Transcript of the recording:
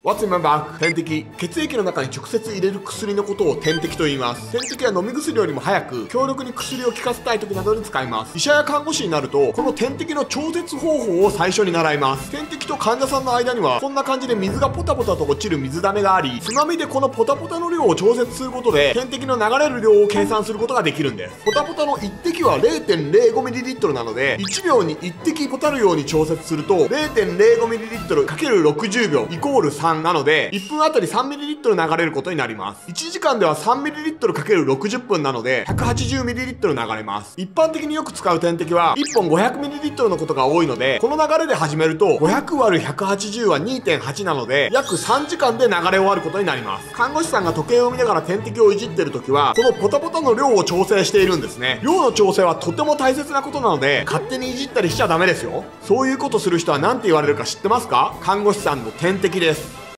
What's in my bag? 点滴。血液の中に直接入れる薬のことを点滴と言います。点滴は飲み薬よりも早く、強力に薬を効かせたい時などに使います。医者や看護師になると、この点滴の調節方法を最初に習います。点滴と患者さんの間には、こんな感じで水がポタポタと落ちる水溜めがあり、つまみでこのポタポタの量を調節することで、点滴の流れる量を計算することができるんです。ポタポタの1滴は 0.05ml なので、1秒に1滴ポタるように調節すると、0.05ml×60 秒イコール3なので、1分あたり 3ml 流れることになります。1時間では 3ml×60 分なので、180ml 流れます。一般的によく使う点滴は、1本 500ml のことが多いので、この流れで始めると、500÷180 は 2.8 なので、約3時間で流れ終わることになります。看護師さんが時計を見ながら点滴をいじってるときは、このポタポタの量を調整しているんですね。量の調整はとても大切なことなので、勝手にいじったりしちゃダメですよ。そういうことする人は何て言われるか知ってますか？看護師さんの点滴です。